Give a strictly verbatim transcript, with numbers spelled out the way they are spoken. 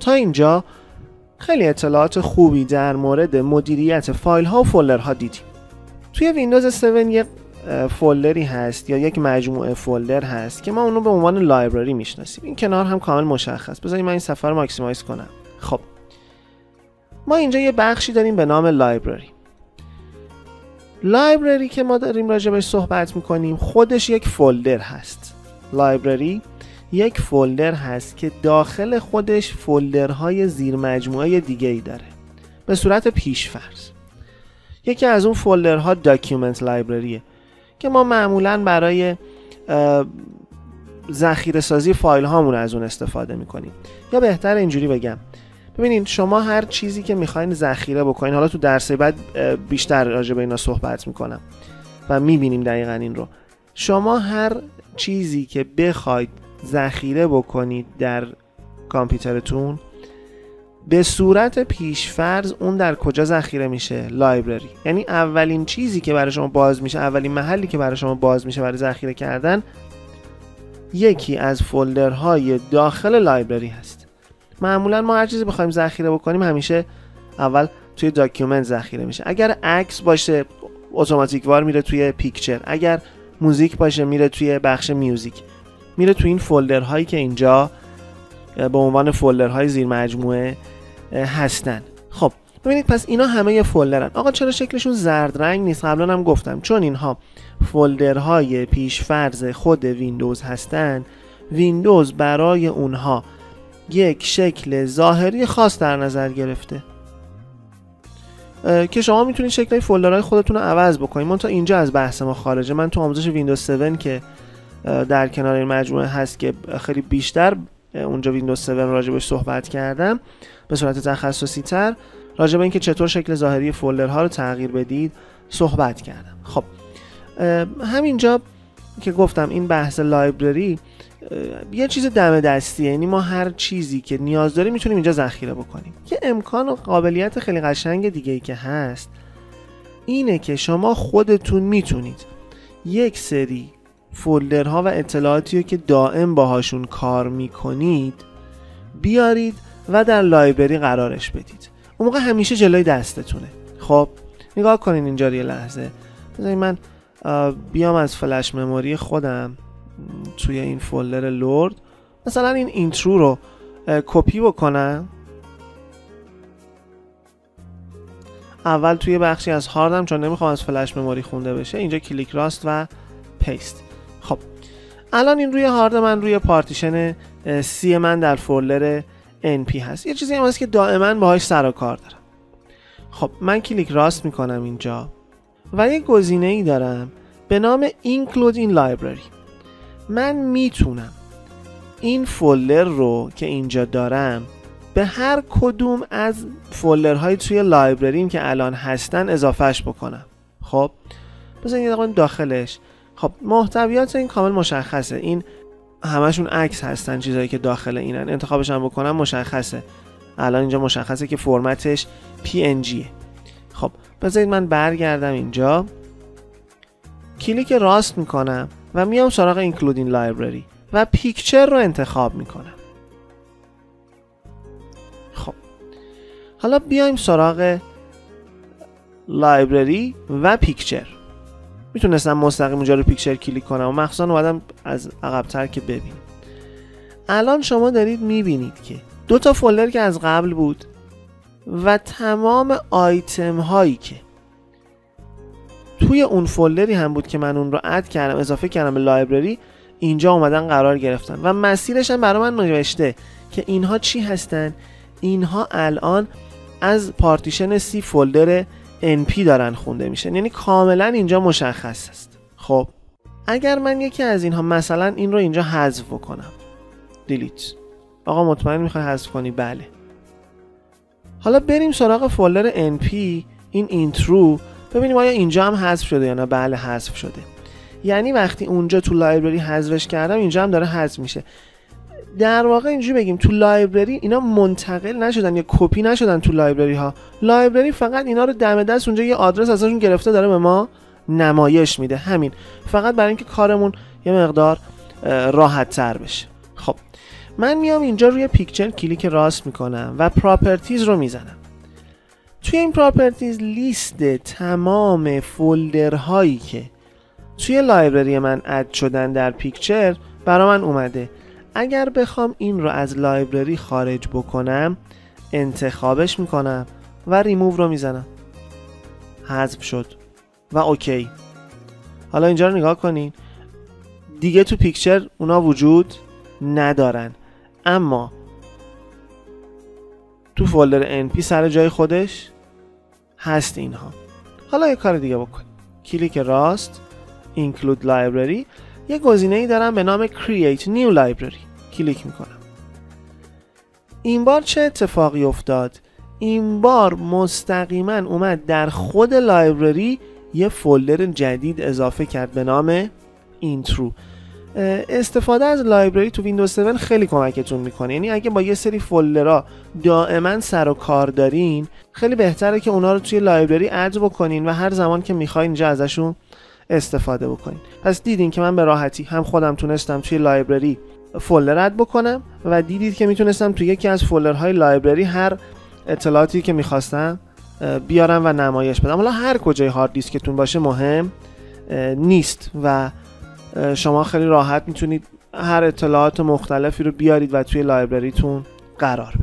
تا اینجا خیلی اطلاعات خوبی در مورد مدیریت فایل ها و فولدر ها دیدیم. توی ویندوز هفت یک فولدری هست یا یک مجموعه فولدر هست که ما اونو به عنوان لایبرری میشناسیم. این کنار هم کامل مشخص. بذارید من این صفحه رو ماکسیمایز کنم. خب ما اینجا یه بخشی داریم به نام لایبرری. لایبرری که ما داریم راجع بهش صحبت میکنیم خودش یک فولدر هست. لایبرری یک فولدر هست که داخل خودش فولدرهای زیر مجموعه دیگه ای داره به صورت پیش‌فرض. یکی از اون فولدرها داکیومنت لایبرریه که ما معمولاً برای ذخیره سازی فایل هامون از اون استفاده میکنیم. یا بهتر اینجوری بگم، ببینید شما هر چیزی که میخواین ذخیره بکنین، حالا تو درس بعد بیشتر راجع به اینا صحبت میکنم و میبینیم دقیقاً این رو، شما هر چیزی که بخواید ذخیره بکنید در کامپیوترتون به صورت پیشفرض اون در کجا ذخیره میشه؟ لایبرری. یعنی اولین چیزی که برای شما باز میشه، اولین محلی که برای شما باز میشه برای ذخیره کردن یکی از فولدرهای داخل لایبرری هست. معمولا ما هر چیزی بخوایم ذخیره بکنیم همیشه اول توی داکیومنت ذخیره میشه. اگر عکس باشه اتوماتیک وار میره توی پیکچر، اگر موزیک باشه میره توی بخش میوزیک، میره توی این فولدرهایی که اینجا به عنوان فولدرهای زیر مجموعه هستن. خب ببینید پس اینا همه یه فولدرن. آقا چرا شکلشون زرد رنگ نیست؟ قبلا هم گفتم چون اینها فولدرهای پیشفرض خود ویندوز هستن. ویندوز برای اونها یک شکل ظاهری خاص در نظر گرفته که شما میتونید شکل فولدرهای خودتون رو عوض بکنید. من تا اینجا از بحث ما خارجه. من تو آموزش ویندوز هفت که در کنار این مجموعه هست که خیلی بیشتر اونجا ویندوز هفت راجبش صحبت کردم به صورت تخصصی تر، راجب اینکه چطور شکل ظاهری فولدرها رو تغییر بدید صحبت کردم. خب همینجا که گفتم این بحث لایبرری یه چیز دم دستیه، یعنی ما هر چیزی که نیاز داریم میتونیم اینجا ذخیره بکنیم. یه امکان و قابلیت خیلی قشنگ دیگه ای که هست اینه که شما خودتون میتونید یک سری فولدرها و اطلاعاتی رو که دائم باهاشون کار میکنید بیارید و در لایبرری قرارش بدید. اون موقع همیشه جلوی دستتونه. خب نگاه کنین اینجا یه لحظه. بذارید من بیام از فلش مموری خودم توی این فولدر لورد مثلا این اینترو رو کپی بکنم. اول توی بخشی از هاردم چون نمیخوام از فلش مموری خونده بشه اینجا کلیک راست و پیست. خب الان این روی هارد من روی پارتیشن سی من در فولدر ان پی هست. یه چیزی هم هست که دائما باهاش سر و کار دارم. خب من کلیک راست میکنم اینجا و یه گزینه ای دارم به نام include in library. من میتونم این فولدر رو که اینجا دارم به هر کدوم از فولدرهای توی لایبرریم که الان هستن اضافهش بکنم. خب بذارید یه دقیقه داخلش، خب محتویات این کامل مشخصه، این همشون عکس هستن، چیزایی که داخل اینن. انتخابش هم بکنم مشخصه. الان اینجا مشخصه که فرمتش پی ان جی. خب بذارید من برگردم اینجا، کلیک راست میکنم و میام سراغ include in library و پیکچر رو انتخاب میکنم. خب حالا بیایم سراغ لایبرری و پیکچر. میتونستم مستقیم اونجا رو پیکچر کلیک کنم و مخصوصا اومدم از عقب‌تر که ببینیم. الان شما دارید میبینید که دو تا فولدر که از قبل بود و تمام آیتم هایی که توی اون فولدری هم بود که من اون رو اد کردم اضافه کردم به لایبرری اینجا اومدن قرار گرفتن و مسیرش هم برای من نوشته که اینها چی هستن. اینها الان از پارتیشن سی فولدر ان پی دارن خونده میشن، یعنی کاملا اینجا مشخص است. خب اگر من یکی از اینها مثلا این رو اینجا حذف بکنم، دیلیت. آقا مطمئن میخوای حذف کنی؟ بله. حالا بریم سراغ فولدر ان پی، این اینترو، ببینیم آیا اینجا هم حذف شده یا نه. بله حذف شده. یعنی وقتی اونجا تو لایبرری حذفش کردم اینجا هم داره حذف میشه. در واقع اینجوری بگیم تو لایبرری اینا منتقل نشدن یا کپی نشدن تو لایبرری ها. لایبرری فقط اینا رو دم دست اونجا یه آدرس ازشون گرفته داره به ما نمایش میده. همین، فقط برای اینکه کارمون یه مقدار راحت تر بشه. خب من میام اینجا روی پیکچر کلیک راست میکنم و پراپرتیز رو میزنم. توی این پراپرتیز لیست تمام فولدرهایی که توی لایبرری من اد شدن در پیکچر برا من اومده. اگر بخوام این رو از لایبرری خارج بکنم انتخابش میکنم و ریموو رو میزنم، حذف شد و اوکی. حالا اینجا رو نگاه کنین، دیگه تو پیکچر اونا وجود ندارن، اما تو فولدر ان پی سر جای خودش هست اینها. حالا یه کار دیگه بکن، کلیک راست include library، یه گزینه‌ای دارم به نام create new library، کلیک میکنم. این بار چه اتفاقی افتاد؟ این بار مستقیما اومد در خود لایبرری یه فولدر جدید اضافه کرد به نام intro. استفاده از لایبرری تو ویندوز هفت خیلی کمکتون میکنه. یعنی اگه با یه سری فولدرها دائما سر و کار دارین، خیلی بهتره که اونا رو توی لایبرری اد بکنین و هر زمان که میخواین اینجا ازشون استفاده بکنین. پس دیدین که من به راحتی هم خودم تونستم توی لایبرری فولدر اد بکنم و دیدید که میتونستم توی یکی از فولدرهای لایبرری هر اطلاعاتی که میخواستم بیارم و نمایش بدم. حالا هر کجای هارد دیسکتون باشه مهم نیست و شما خیلی راحت میتونید هر اطلاعات مختلفی رو بیارید و توی لایبرریتون قرار بدید.